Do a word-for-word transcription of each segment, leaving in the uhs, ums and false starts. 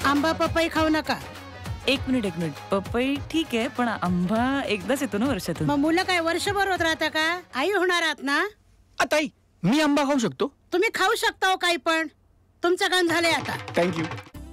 आंबा पपई खाऊ नका. एक मिनिट एक मिनिट पपई ठीक आहे, पण आंबा एकदाच येतो ना वर्षातून. मग मुलं काय वर्षभर होत राहता का? आई होणार आहात ना. ताई, मी आंबा खाऊ शकतो? तुम्ही खाऊ शकता हो काही पण. तुमचं काम झालंय आता. थँक्यू.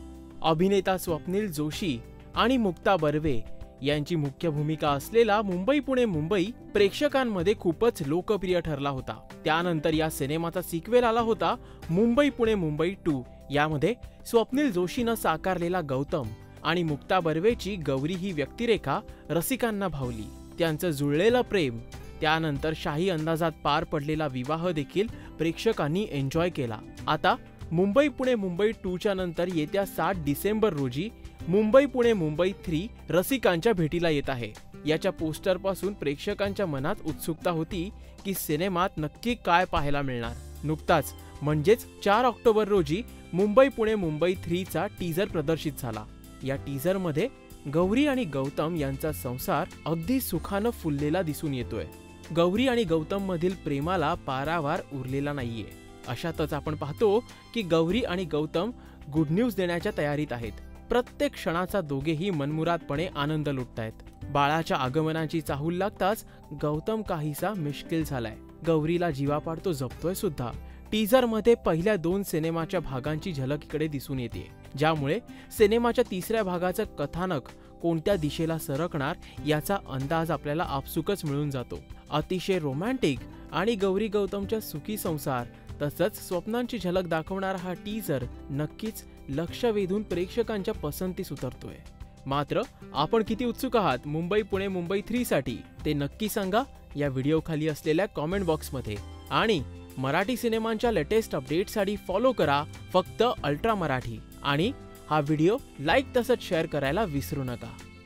अभिनेता स्वप्नील जोशी आणि मुक्ता बर्वे यांची मुख्य भूमिका असलेला मुंबई पुणे मुंबई प्रेक्षकांमध्ये खूपच लोकप्रिय ठरला होता. त्यानंतर या सिनेमाचा सिक्वेल आला होता मुंबई पुणे मुंबई टू. यामध्ये स्वप्नील जोशीनं साकारलेला गौतम आणि मुक्ता बर्वेची गौरी ही व्यक्तिरेखा रसिकांना भावली. त्यांचं जुळलेलं प्रेम, त्यानंतर शाही अंदाजात पार पडलेला विवाह देखील प्रेक्षकांनी एन्जॉय केला. आता मुंबई पुणे मुंबई टूच्या नंतर येत्या सात डिसेंबर रोजी मुंबई पुणे मुंबई थ्री रसिकांच्या भेटीला येत आहे. याच्या पोस्टरपासून प्रेक्षकांच्या मनात उत्सुकता होती की सिनेमात नक्की काय पाहायला मिळणार. नुकताच म्हणजेच चार ऑक्टोबर रोजी मुंबई पुणे मुंबई थ्रीचा टीझर प्रदर्शित झाला. या टीझरमध्ये गौरी आणि गौतम यांचा संसार अगदी सुखानं फुललेला दिसून येतोय. गौरी आणि गौतम मधील प्रेमाला पारावार उरलेला नाहीये. अशातच आपण पाहतो की गौरी आणि गौतम गुड न्यूज देण्याच्या तयारीत आहेत. प्रत्येक क्षणाचा दोघेही मनमुरादपणे आनंद लुटतायत. बाळाच्या आगमनाची चाहूल लागताच गौतम काहीसा मिश्किल झालाय. गौरीला जीवापाड तो जपतोय सुद्धा. टीझर मध्ये पहिल्या दोन सिनेमाच्या भागांची झलक इकडे दिसून येते, ज्यामुळे सिनेमाच्या तिसऱ्या भागाचं कथानक कोणत्या दिशेला सरकणार याचा अंदाज आपल्याला आपसुकच मिळून जातो. अतिशय रोमॅन्टिक आणि गौरी गौतमच्या सुखी संसार तसंच स्वप्नांची झलक दाखवणारा हा टीझर नक्कीच लक्ष वेधून प्रेक्षकांच्या पसंतीस उतरतोय. मात्र आपण किती उत्सुक आहात मुंबई पुणे मुंबई थ्री साठी ते नक्की सांगा या व्हिडिओ खाली असलेल्या कॉमेंट बॉक्समध्ये. आणि मराठी सिनेमांच्या लेटेस्ट अपडेट्ससाठी फॉलो करा फक्त अल्ट्रा मराठी. आणि हा व्हिडिओ लाईक तसंच शेअर करायला विसरू नका.